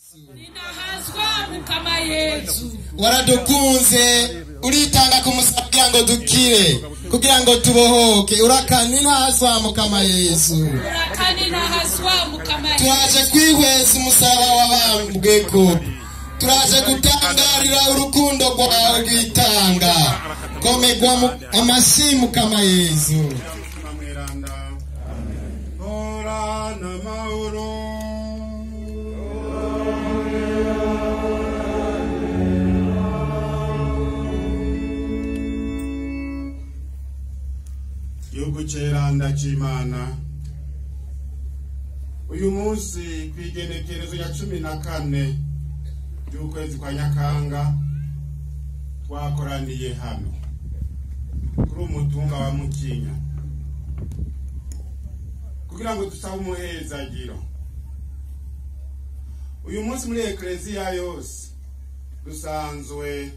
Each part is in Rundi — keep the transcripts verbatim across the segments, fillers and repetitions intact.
ninahazwa mukama Yesu waradukunze uritanga kumusabira ngo dukire kugira ngo tubohoke urakani nahazwa mukama Yesu urakani nahazwa mukama Yesu turaje kwihweza umusaraba wabambweko turaje gutangarira urukundo rwawe rwitanga komegwa amashyi mukama Yesu Gihugu ceranda c'Imana uyu munsi kwigenekerezo ya cumi na kane y'ukwezi kwa Nyakanga twakoraniye hano kuri umutumba wa Mukinya kugira ngo dusabe umuhezagiro. Uyu munsi muri ekleziya yose dusanzwe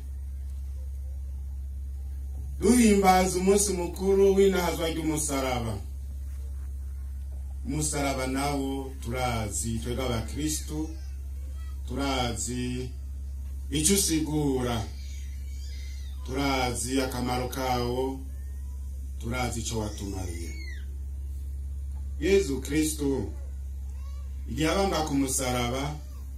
duhimbaza umunsi mukuru w'inahazwa ry'umusaraba. Umusaraba nawo turazi twebwe abakristo turazi icyo usigura, turazi akamaro kawo, turazi icyo watumariye. Yezu Kristo igihe abamba ku musaraba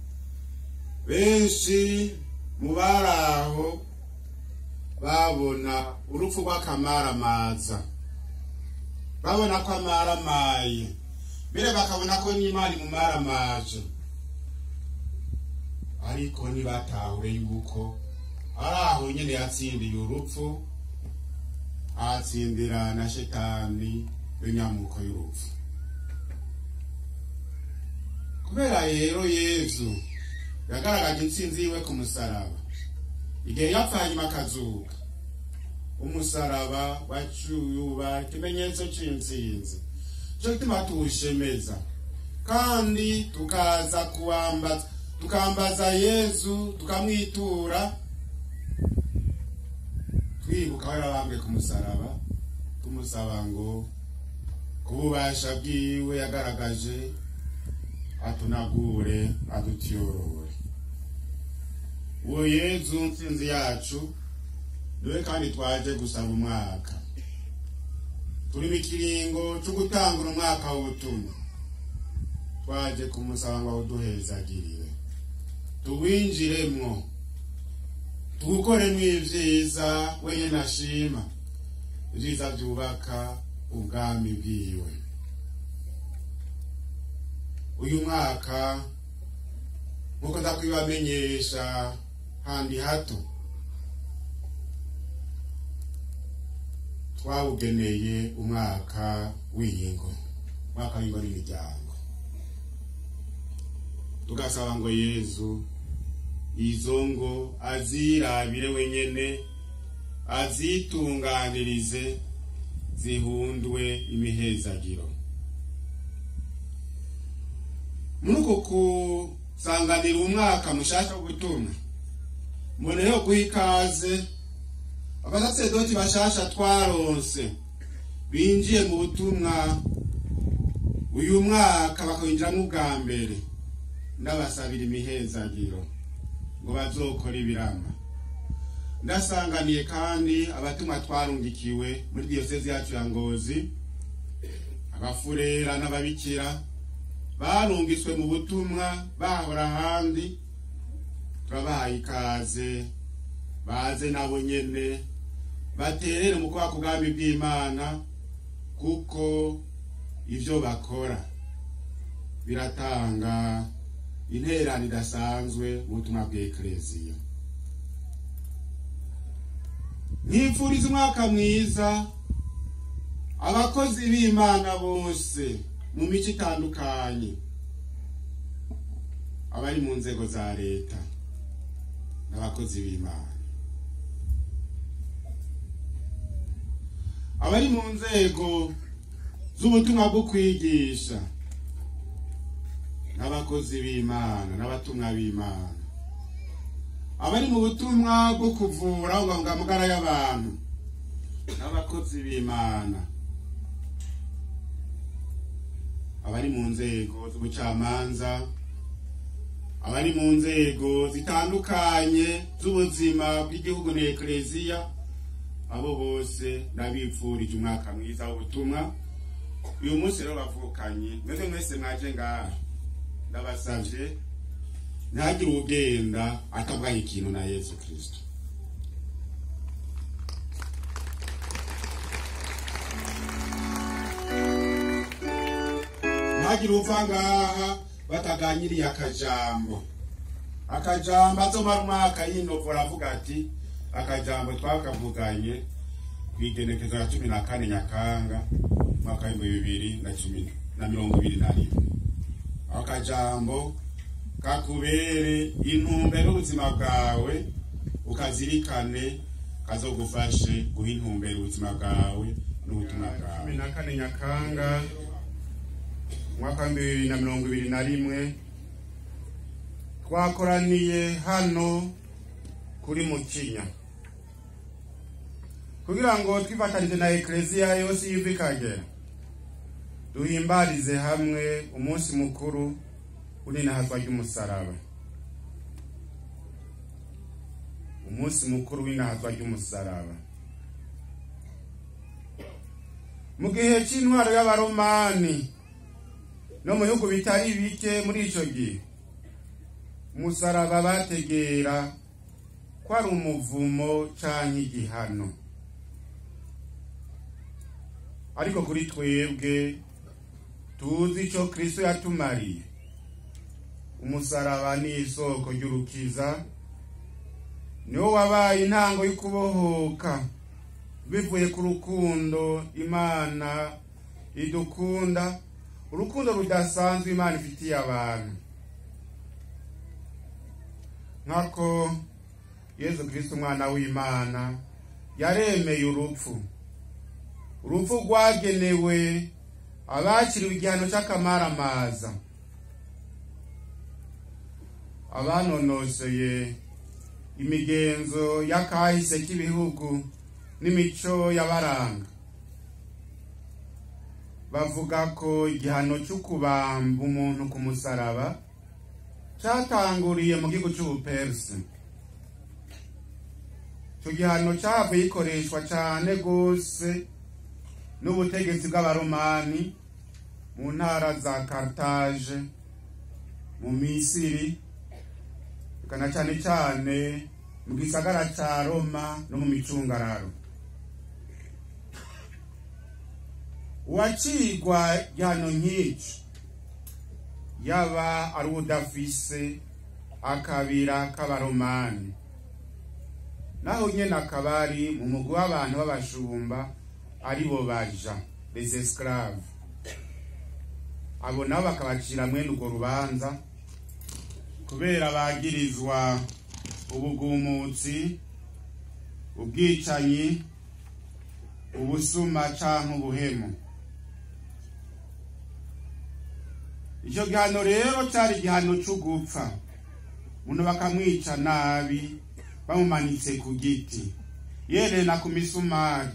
benshi mu baraho babona urupfu rw'akamaramaza, babona ko amaramaye, mbere bakabona ko n'Imana imumaramaje, ariko ntibatahure yuko ari aho nyene yatsindiye urupfu, atsindira na shetani w'inyamuko y'urupfu. Kubera rero Yesu yagaragaje intsinzi yiwe ku musaraba, igihe yapfa hanyuma akazuka, umusaraba wacuyuba ikimenyetso c'intsinzi, cyo gituma tuwushemeza kandi tukaza kuwambaza, tukambaza Yesu, tukamwitura twibuka yarabambwe ku musaraba, tumusaba ngo kububasha bwiwe yagaragaje atunagure adutiyorore. Uwo Yezu ntsinzi yacu niwe kandi twaje gusaba umwaka. Turi mikiringo cyo gutangura umwaka w'ubutumwa, twaje kumusaba ngo uduhezagirire, tuwinjiremwo, tugukoremwo ivyiza wenye nashima, ivyiza byubaka ubwami bwiwe. Uyu mwaka nkuko ndakwibamenyesha handi hato, twawugeneye umwaka w'ingo, umwaka w'ingo n'imiryango. Tugasaba ngo Yezu izo ngo azirabire wenyene, azitunganirize, zihundwe imihezagiro. Munuko kusanganira umwaka mushasha w'ubutumwa, mboneyeho guha ikaze abasaserdoti bashasha twaronse binjiye mu butumwa uyu mwaka bakwinjiramo ubwa mbere. Ndabasabira imihezagiro ngo bazokora ibirama. Ndasanganiye kandi abatumwa twarungikiwe muri diyosezi yacu ya Ngozi, abafurera n'ababikira barungiswe mu butumwa bahora handi, turabahaye ikaze baze nabo nyene baterere mu kubaka ubwami bw'Imana, kuko ivyo bakora biratanga intererano idasanzwe mu butumwa bw'ekleziya. Nifuriza umwaka mwiza abakozi b'Imana bose mu mico itandukanye, abari mu nzego za leta n'abakozi b'Imana, abari mu nzego z'ubutumwa bwo kwigisha n'abakozi b'Imana n'abatumwa b'Imana, abari mu butumwa bwo kuvura amagara y'abantu n'abakozi b'Imana, abari mu nzego z'ubucamanza, abari mu nzego zitandukanye z'ubuzima bw'igihugu n'ekleziya, abo bose nabipfurije umwaka mwiza w'ubutumwa. Uyu munsi rero bavukanye, mwese mwese mwaje ngaha, ndabasavye ntihagire ugenda atabwaye ikintu na Yesu Kristo. Ntihagire uva ngaha bataganyiriye akajambo. Akajambo azomara umwaka y'intovu aravuga ati akajambo twakavuganye kw'igenekezo ya cumi na kane Nyakanga mwaka w'ibihumbi bibiri na cumi na mirongo ibiri na rimwe. Akajambo kakubere intumbero ubuzima bwawe, ukazirikane kazogufashe guha intumbero ubuzima bwawe n'ubutumwa bwawe. cumi na kane Nyakanga mwaka wa bibiri na mirongo ibiri na rimwe twakoraniye hano kuri Mukinya kugira ngo twifatanyije na ekleziya yose y'Ikagera duhimbarize hamwe umunsi mukuru w'inahazwa ry'umusaraba. Umunsi mukuru w'inahazwa ry'umusaraba mu gihe cy'intwaro y'abaromani no mu bihugu bitari bike muri ico gihe, umusaraba bategera ko ari umuvumo canke igihano. Ariko kuri twebwe tuzi ico Kristo yatumariye. Umusaraba ni isoko ry'urukiza, niwo wabaye intango y'ukubohoka bivuye ku rukundo Imana idukunda, urukundo rudasanzwe Imana ifitiye abantu. Nkako Yesu Kristo umwana w'Imana yaremeye urupfu, urupfu rwagenewe abakiriwe igihano cy'akamaramaza, abanonoseye imigenzo y'akahise k'ibihugu n'imico y'abaranga bavuga ko igihano cyo kubamba umuntu ku musaraba cyatanguriye mu gihugu cy'Ubupersi. Icyo gihano cyavuye gikoreshwa cyane gose n'ubutegetsi bw'abaromani mu ntara za Carthage, mu Misiri, kana cyane cyane mu gisagara ca Roma no mu micungararo. Uwacigwa gihano nk'iki yaba ari udafise akabira k'abaromani, naho nyene akabari mu mugwi w'abantu b'abashumba aribo baja, les esclaves. Abo nabo bakabacira mwene urwo rubanza kubera bagirizwa ubugumutsi, ubwicanyi, ubusuma canke ubuhemu. Icyo gihano rero cyari igihano cyo gupfa, umuntu bakamwica nabi bamumanitse ku giti, yerena ku misumari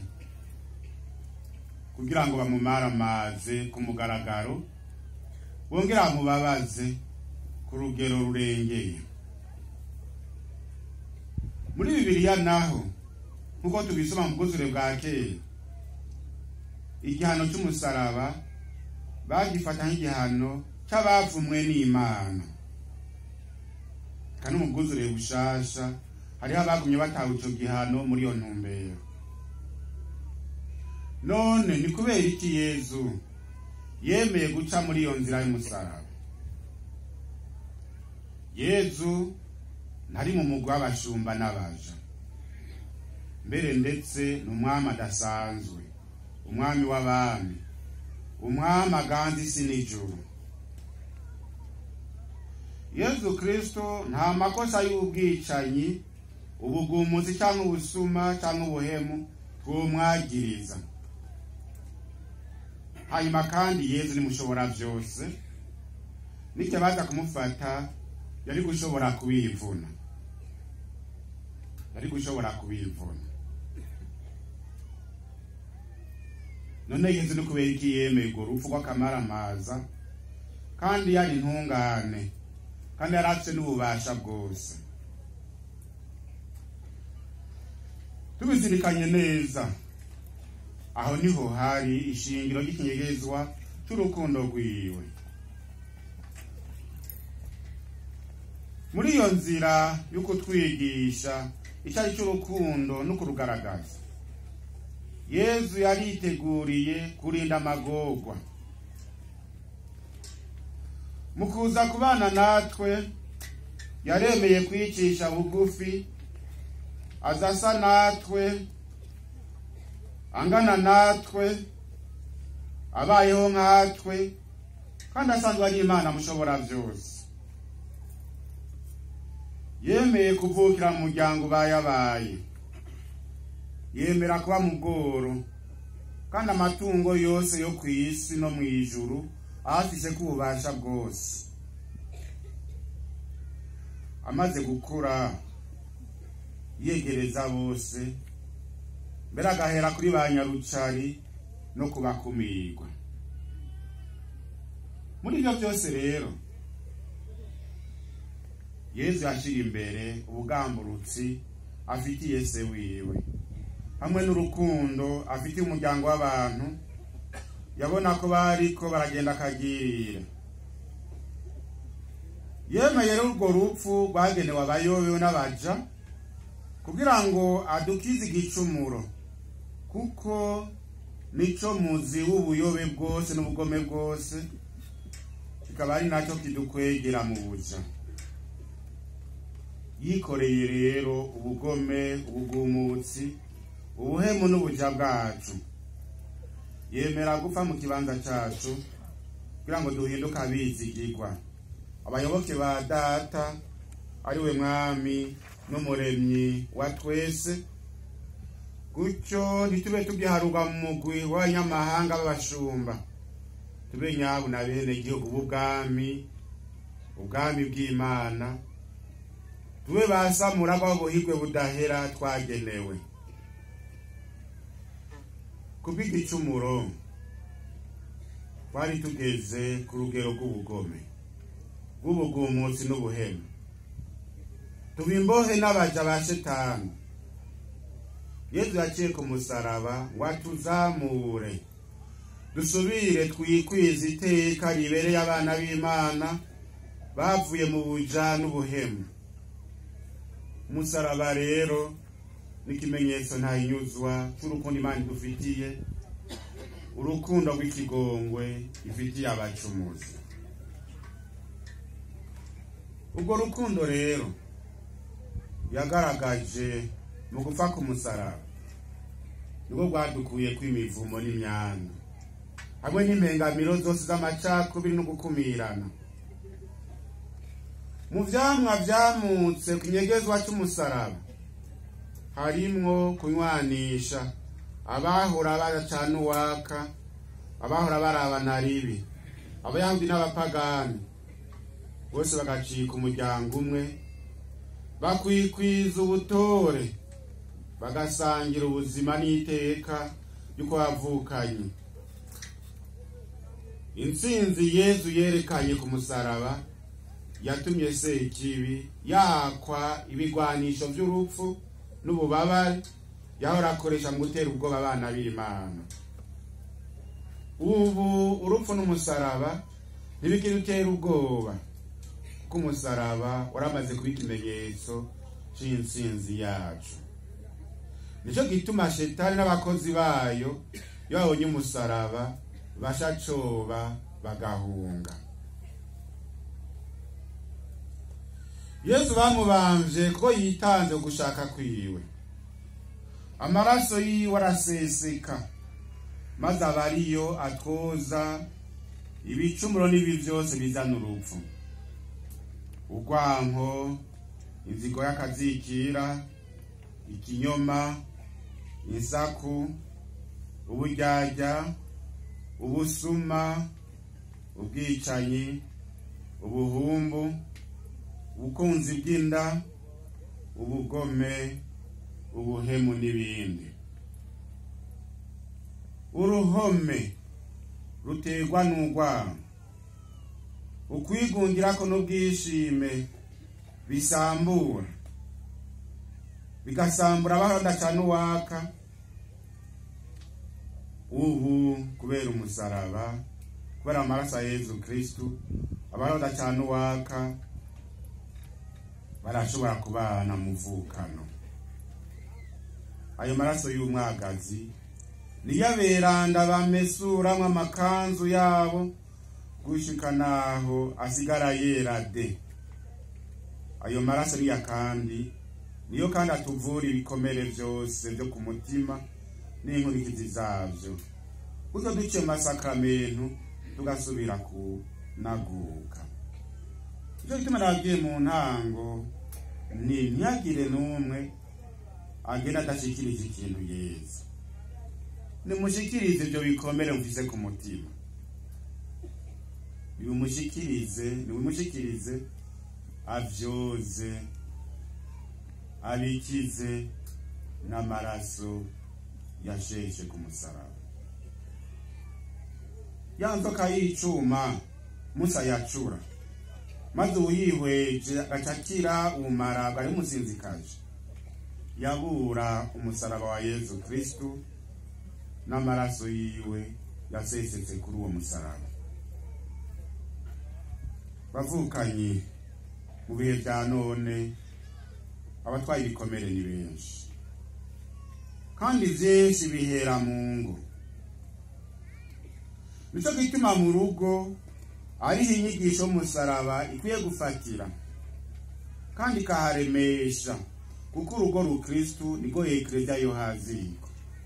kugira ngo bamumaramaze ku mugaragaro, bongera bamubabaze ku rugero rurengeye. Muri Bibiliya naho nkuko tubisoma mu bwuzure bwa kera, igihano cy'umusaraba bagifata nk'igihano cy'abavumwe n'Imana, kandi mu bwuzure bushasha hariho abagumye batawe ico gihano muri iyo ntumbero. None ni kubera iki Yesu yemeye guca muri iyo nzira y'umusaraba? Yesu ntari mu mugwi w'abashumba n'abaja, mbere ndetse n'umwami adasanzwe, umwami w'abami, umwami aganza isi n'ijuru. Yesu Kristo nta makosa y'ubwicanyi, ubugumuzi cyangwa ubusuma cyangwa ubuhemu bw'umwagiriza. Hanyuma kandi Yesu ni mushobora byose, n'icyo baza kumufata yari gushobora kubivuna, yari gushobora kubivuna. None Yesu ni kubera iki yemeye urwo rupfu rw'akamaramaza kandi yari intungane, kandi yaratse n'ububasha bwose. Tubizirikanye neza, aho niho hari ishingiro ry'ikinyegezwa cy'urukundo rwiwe. Muri iyo nzira yo kutwigisha icyari cy'urukundo no kurugaragaza, Yezu yariteguriye kurinda amagorwa. Mu kuza kubana natwe, yaremeye kwicisha bugufi, azasa natwe, angana natwe, abayeho nkatwe, kandi asanzwe ari Imana mushobora byose. Yemeye kuvukira mu muryango bayabaye, yemera kuba mu bworo, kandi amatungo yose yo ku isi no mu ijuru afise kububasha bwose. Amaze gukura, yegereza bose, mbere agahera kuri ba nyarucari no kubakumirwa. Muri ibyo byose rero, Yezu yashira imbere ubugamburutsi afitiye se wiwe, hamwe n'urukundo afitiye umuryango w'abantu yabona ko bariko baragenda akagirira. Yemeye urwo rupfu rwagenewe abayobewe n'abaja kugira ngo adukize igicumuro, kuko nico muzi w'ubuyobe bwose n'ubugome bwose, kikaba ari nacyo kidukwegera mu buja. Yikoreye rero ubugome, ubugumutsi, ubuhemu n'ubuja bwacu. Yemera gupfa mu kibanza cyacu kugira ngo duhinduke abizigirwa, abayoboke ba data ariwe mwami n'umuremyi wa twese, gutyo ntitube tubyiharurwa mu mugwi w'abanyamahanga b'abashumba, tube nyabo na bene igihugu b'ubwami, ubwami bw'Imana, tube basamura bw'ubuhigwe budahera twagenewe. Kubw'igicumuro twari tugeze ku rugero rw'ubugome, bw'ubugumutsi n'ubuhemu, tuba imbohe n'abaja ba Shetani. Yezu yaciye ku musaraba ngo atuzamure, dusubire twikwiza iteka ribereye abana b'Imana bavuye mu buja n'ubuhemu. Umusaraba rero n'ikimenyetso ntahinyuzwa cy'urukundo Imana idufitiye, urukundo rw'ikigongwe ifitiye abacumuzi. Ubwo rukundo rero yagaragaje mu gupfa ku musaraba, nibwo rwadukuye kw'imivumo n'imyanda, hamwe n'impengamiro zose z'amacakubiri no gukumirana. Mu vyamwa vyamutse ku kinyegezwa cy'umusaraba harimwo kunywanisha abahora baracana uwaka, abahora barabana ribi, abayahudi n'abapagani, bose bagacika umuryango umwe, bakwikwiza ubutore, bagasangira ubuzima n'iteka yuko bavukanye. Intsinzi Yezu yerekanye ku musaraba yatumye Sekibi yakwa ibigwanisho by'urupfu n'ububabare yahora akoresha mu gutera ubwoba abana b'Imana. Ubu urupfu n'umusaraba ntibikidutera ubwoba, ko umusaraba waramaze kuba ikimenyetso c'intsinzi yacu. Nico gituma Shetani n'abakozi bayo iyo babonye umusaraba bashacoba bagahunga. Yezu bamubamvye kuko yitanze gushaka kwiwe, amaraso yiwe araseseka, maze abariyo atwoza ibicumuro n'ibi byose bizana urupfu, urwanko, inzigo y'akazikira, ikinyoma, insaku, uburyarya, ubusuma, ubwicanyi, ubuhumbu, ubukunzi bw'inda, ubugome, ubuhemu n'ibindi. Uruhome rutegwa n'urwango, ukwigungirako n'ubwishime bisambura bigasambura abaronda cyane uwaka ubu kubera umusaraba kubera amaraso ya Yezu Kristu abaronda cyane uwaka barashobora kubana muvukano. Ayo maraso y'umwagazi niyo beranda bamesuramwe amakanzu yabo gushika naho asigara yera de. Ayo maraso niya kandi niyo kandi atuvura ibikomere byose byo ku mutima n'inkurikizi zavyo. Kuko duce masakramentu tugasubira ku naguka. Icyo gituma nagiye mu ntango ni ntiyagire n'umwe agenda adashikirije ikintu Yesu. Nimushikirize ibyo bikomere mfise ku mutima. Nimushikirize, nimushikirize avyoze abikize n'amaraso yasheshe ku musaraba. Ya nzoka y'icuma Musa yacura maze uyihweje agacakira umara bari musinzikaje yabura umusaraba wa Yezu Kristu n'amaraso yiwe yasesetse kuri uwo musaraba. Bavukanye mu bihe bya none abatwaye ibikomere ni benshi kandi vyinshi bihera mu ngo. Nico gituma mu rugo ari inyigisho musaraba ikwiye gufatira kandi kaharemesha kuko urugo rukristu niko Eklesia yo haziko.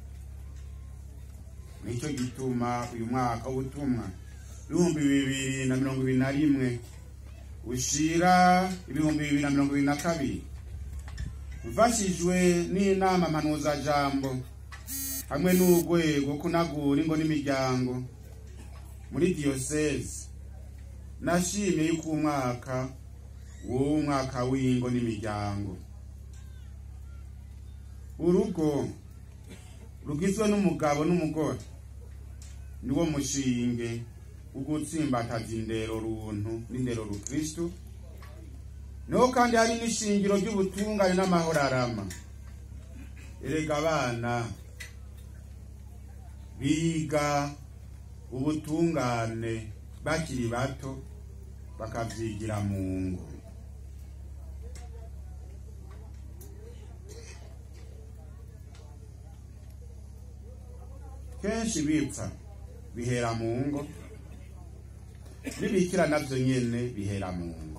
Nico gituma uyu mwaka w'ubutumwa ibihumbi bibiri na mirongo ibiri na rimwe ushira ibihumbi bibiri na mirongo ibiri na kabiri mfashijwe n'inama mpanuza jambo hamwe n'urwego kunagura ingo n'imiryango muri diocese. Nashimye yuko umwaka wo mwaka w'ingo n'imiryango urugo rugizwe n'umugabo n'umugore niwo mushinge ugutsimbataza indero runtu n'indero rukristu. Niho kandi hari n'ishingiro ry'ubutungane n'amahoro arama. Erega abana biga ubutungane bakiri bato bakavyigira mu ngo. Kenshi bipfa bihera mu ngo, bibikira navyo nyene bihera mu ngo.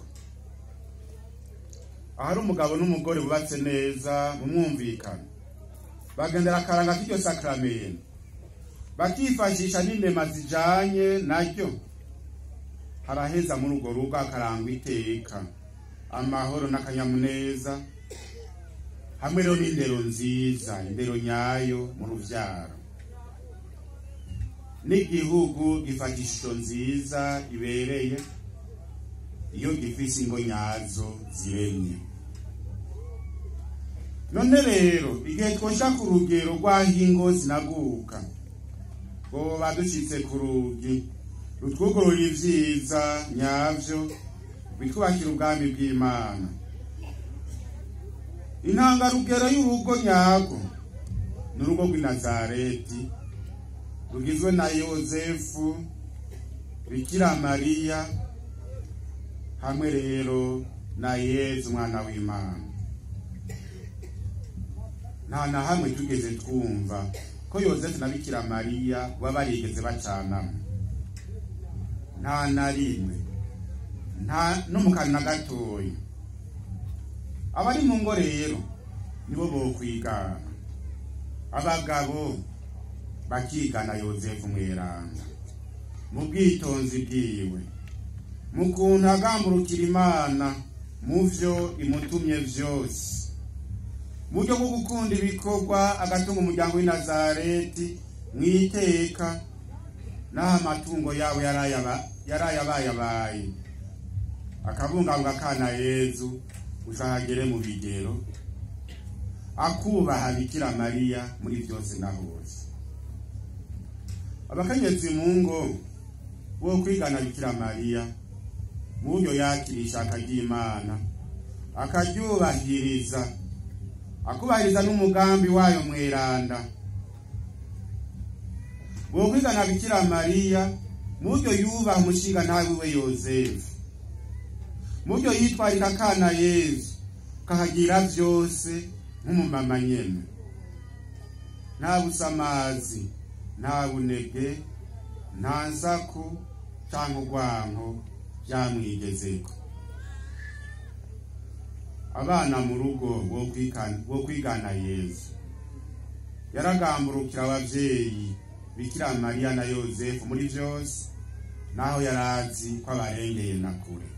Ahari umugabo n'umugore bubatse neza mu mwumvikano bagendera akaranga k'iryo sakramento bakifashisha n'indema zijanye naryo, haraheza muri urwo rugo akarangwa iteka amahoro n'akanyamuneza hamwe rero n'indero nziza, indero nyayo mu ruvyaro. N'igihugu gifata ishusho nziza ibereye iyo gifise ingo nyazo ziremye. None rero igihe twosha ku rugero rw'aho ingo zinaguka bo badushitse ku rugi rutwugurura ivyiza nyavyo bitwubakira ubwami bw'Imana. Intangarugero y'urugo nyako n'urugo rw'i Nazareti rugizwe na Yosefu, Bikira Mariya hamwe rero na Yezu mwana w'Imana. Nta na hamwe tugeze twumva ko Yosefu na Bikira Mariya baba barigeze bacanamo. Nta na rimwe, nta no mu kantu na gatoya. Abari mu ngo rero nibo bokwigana. Abagabo bakigana Yosefu mweranga mu bwitonzi bwiwe, mu kuntu agamburukira Imana mu vyo imutumye vyose, mu buryo bwo gukunda ibikorwa agatunga umuryango w'i Nazareti mwiteka n'aho amatungo yabo yarayabayabaye akabungabunga akana Yezu ushahagere mu bigero, akubaha Bikira Mariya muri byose na hose. Abakenyezi mu ngo bo kwigana Bikira Mariya mu buryo yakira ishaka ry'Imana akaryubahiriza akubahiriza n'umugambi wayo mweranda. Bokwigana Bikira Mariya mu buryo yubaha umushinga ntawe we Yozefu, mu buryo yitwarira akana Yezu kahagira vyose nk'umumama nyene, nta busamazi, nta bunebwe, nta nsaku canke urwanko vyamwigezeko. Abana mu rugo bo kwigana Yezu yaragamburukira abavyeyi Bikira Mariya na Yozefu muri vyose, naho yarazi ko abarengeye na kure.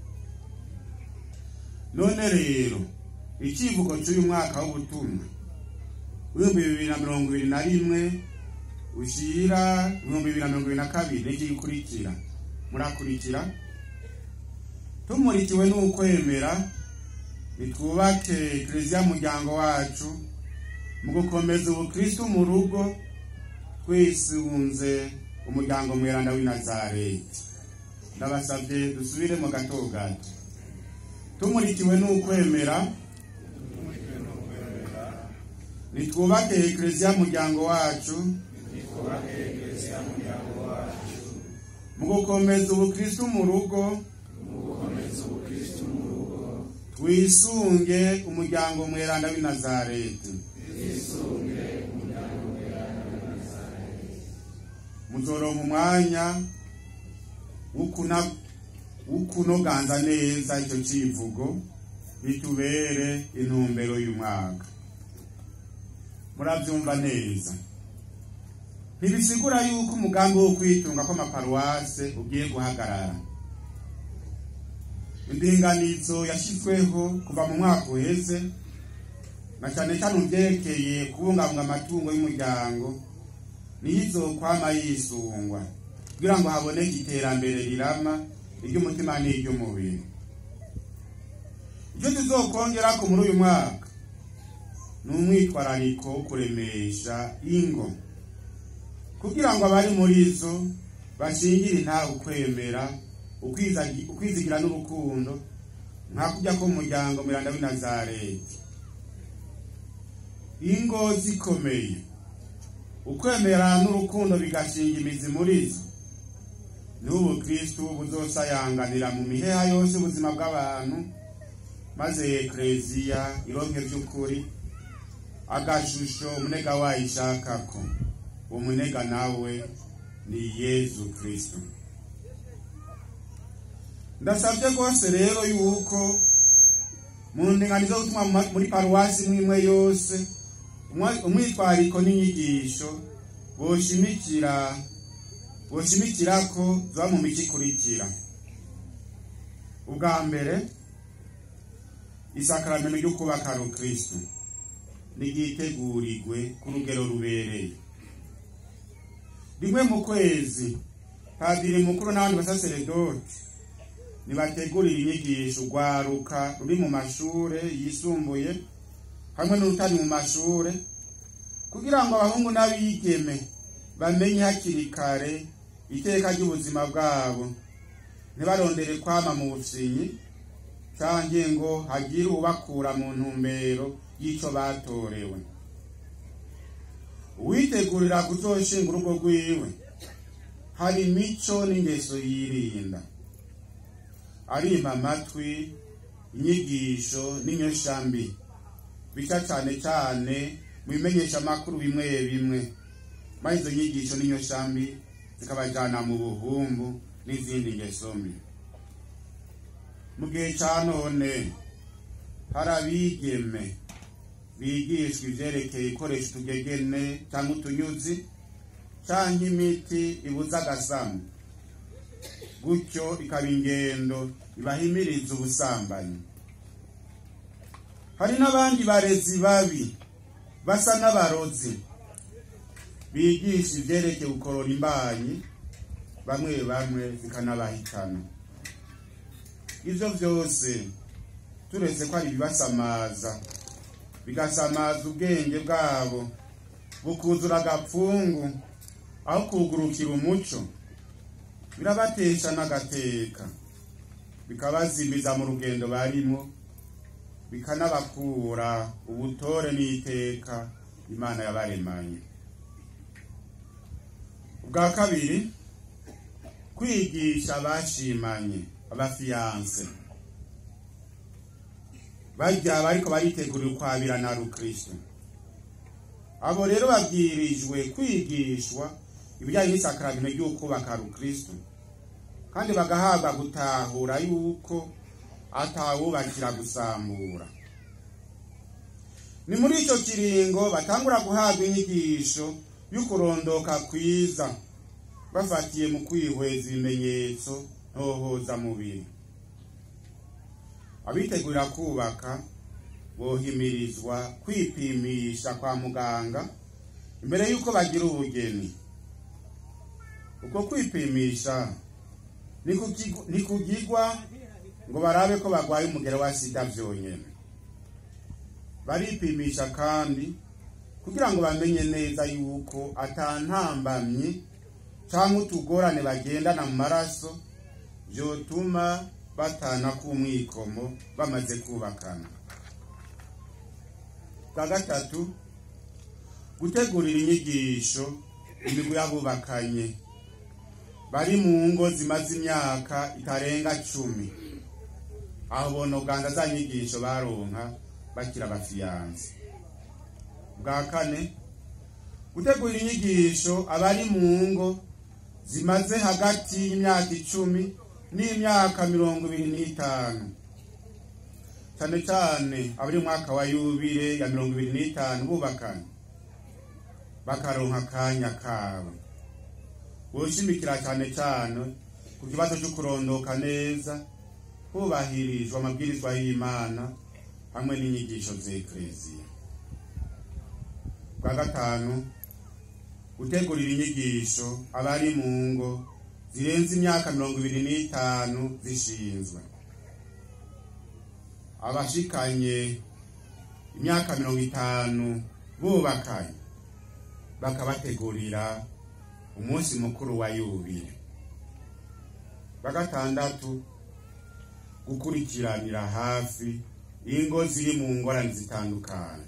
None rero ikivugo cy'uyu mwaka w'ubutumwa w'ibihumbi bibiri na mirongo ibiri na rimwe ushira ibihumbi bibiri na mirongo ibiri na kabiri n'igikurikira murakurikira. Tumurikiwe n'ukwemera nitwubake Eklezia muryango wacu mu gukomeza ubukristo mu rugo, twisunze umuryango mweranda w'i Nazareti. Ndabasabye dusubire mu gato gato. Tumurikiwe n'ukwemera nitwubake Eklezia muryango wacu mu gukomeza ubukristo mu rugo, twisunge umuryango mweranda w'i Nazareti. Muzoronka umwanya w'ukunoganza neza icyo kivugo bitubere intumbero y'umwaka. Murabyumva neza, ntibisigura yuko umugambi wo kwitunga kw'amaparuwase ugiye guhagarara. Indinganizo yashyizweho kuva mu mwaka uheze, na cyane cyane uvyerekeye kubungabunga amatungo y'umuryango, nizo kwama yisungwa kugira ngo haboneke iterambere rirama iry'umutima n'iry'umubiri. Icyo tuzokongera ko muri uyu mwaka ni umwitwarariko wo kuremesha ingo, kugira ngo abari muri zo bashingire ntawe ukwemera, ukwizigira n'urukundo nka kujya ko umuryango mweranda w'i Nazareti. Ingo zikomeye, ukwemera n'urukundo bigashinga imizi muri zo, n'ubu Kristo buzosayanganira mu miheha yose ubuzima bw'abantu, maze Eklezia ironke by'ukuri agashusho umunega wayishakako. Uwo munega nawe ni Yezu Kristo. Ndasabye rwose rero yuko mu ndinganizo z'ubutumwa muri paruwasi mwimwe yose umwitwariko n'inyigisho boshimikira boshimikira ko ziba mu mico ikurikira. Ubwa mbere, isakaramento ryo kubaka Kristo nigitegurirwe ku rugero rubereye. Rimwe mu kwezi padiri mukuru n'abandi basaseredoti nibategurira inyigisho rwaruka ruri mu mashure yisumbuye hamwe n'urutari mu mashure, kugira ngo abahungu n'abigeme bamenye hakiri kare iteka ry'ubuzima bwabo, ntibarondere kwama mu bufinyi canke ngo hagire ubakura mu ntumbero y'ico batorewe. Uwitegurira kuzoshinga urugo rwiwe hari imico n'ingeso yirinda, arima amatwi inyigisho n'inyoshambi bica cane cane mu bimenyesha amakuru bimwe bimwe, maze izo nyigisho n'inyoshambi zikabajana mu buhumbu n'izindi ngeso mbi. Mu gihe ca none hari abigeme bigishwa ivyerekeye ikoresha utugegene canke utunyuzi canke imiti ibuza agasamu, gutyo ikaba ingendo ibahimiriza ubusambanyi. Hari n'abandi barezi babi basa n'abarozi bigisha ivyerekeye gukorora imbanyi, bamwe bamwe zikanabahitana. Ivyo vyose turetse ko ari bibasamaza, bigasamaza ubwenge bwabo bukuzura agapfungu aho kugurukira umuco, birabatesha n'agateka. bikabazimiza mu rugendo barimo, bikanabakura ubutore n'iteka Imana yabaremanye. Ubwa kabiri, kwigisha abashimanye, abafiyanse, bajya bariko baritegurira ukwabirana Rukristo. Abo rero babwirijwe kwigishwa ibijyanye n'isakramento ry'ukubaka Rukristo, kandi bagahabwa gutahura yuko atawubakira gusambura. Ni muri icyo kiringo batangura guhabwa inyigisho y'ukurondoka kwiza, bafatiye mu kwihweza ibimenyetso ntohoza mubiri. Abitegurira kubaka bohimirizwa kwipimisha kwa muganga imbere yuko bagira ubugeni. Uko kwipimisha ni kugigwa ngo barabe ko bagwaye umugera wa sida vyonyene. Baripimisha kandi kugira ngo bamenye neza yuko atantambamye cyangwa utugorane bagendana mu maraso vyotuma batana ku mwikomo bamaze kubakana. Bwa gatatu, gutegurira inyigisho imigwi y'abubakanye bari mu ngo zimaze imyaka itarenga cumi, aho bono ganda za nyigisho baronka bakira abafiyanse. Bwa kane, gutegurira inyigisho abari mu ngo zimaze hagati y'imyaka icumi n'imyaka mirongo ibiri n'itanu, cyane cyane abari mwaka wa yubile ya mirongo ibiri n'itanu bubakanye, bakaronka akanya kabo. Boshimikira cyane cyane ku kibazo cyo kurondoka neza, hubahirijwe amabwirizwa y'Imana hamwe n'inyigisho z'Ekleziya. Bwa gatanu, gutegurira inyigisho abari mu ngo zirenze imyaka mirongo ibiri n'itanu zishinzwe. Abashikanye imyaka mirongo itanu bubakanye bakabategurira umunsi mukuru wa yubile. Bwa gatandatu, gukurikiranira hafi ingo ziri mu ngorane zitandukanye.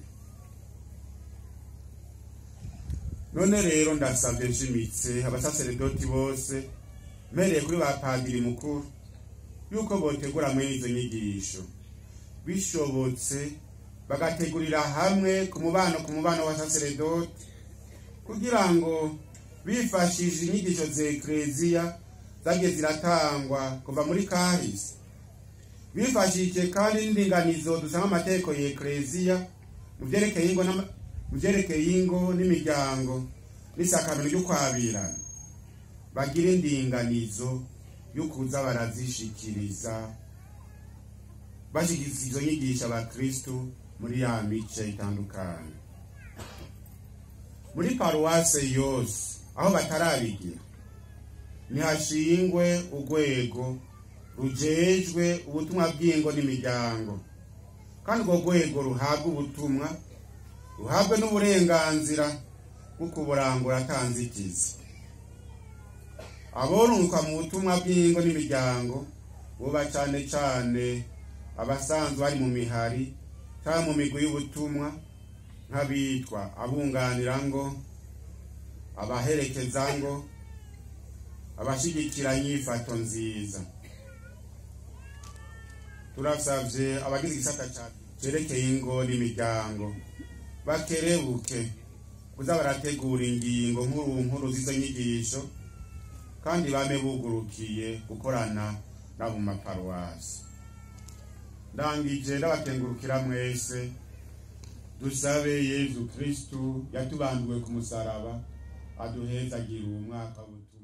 None rero ndasabye nshimitse abasaseredoti bose mereye kuri ba padiri mukuru yuko botegura muri izo nyigisho, bishobotse bagategurira hamwe ku mubano ku mubano wa saseredoti, kugira ngo bifashije inyigisho z'Ekleziya zagiye ziratangwa kuva muri kahise, bifashije kandi n'indinganizo dusanga amategeko y'Ekleziya mu byerekeye ingo mu byerekeye ingo n'imiryango n'isakramento ryo kwabirana, bagira indinganizo yo kuza barazishikiriza bashikiriza izo nyigisho abakristo muri ya mice itandukanye. Muri paruwase yose aho batarabigira nihashingwe urwego rujejwe ubutumwa bw'ingo n'imiryango, kandi urwo rwego ruhabwa ubutumwa, ruhabwe n'uburenganzira bwo kuburangura atanzikiza. Aborunka mu butumwa bw'ingo n'imiryango buba cyane cyane abasanzwe bari mu mihari cyangwa mu migwi y'ubutumwa, nk'abitwa abunganira ngo, abaherekeza ngo, abashigikira inyifato nziza. Turasavye abagize igisata cerekeye ingo n'imiryango bakerebuke kuza barategura ingingo nkuru nkuru z'izo nyigisho, kandi bame bugurukiye gukorana nabo mu maparuwasi. Ndangije ndabakengurukira mwese, dusabe Yezu Kristu yatubambiwe ku musaraba aduhezagira umwaka w'ubutumwa.